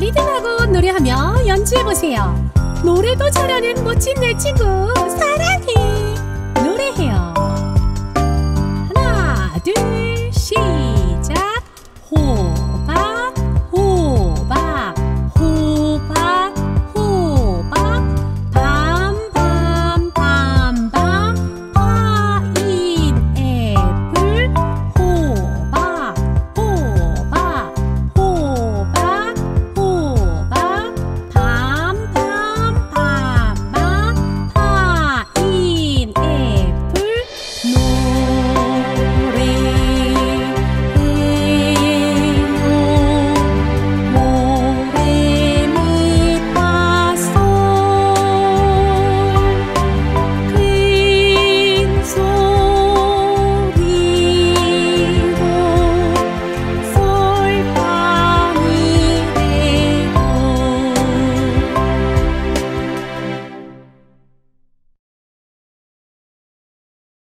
리듬하고 노래하며 연주해보세요. 노래도 잘하는 멋진 내 친구 사랑해. 노래해요. 하나, 둘,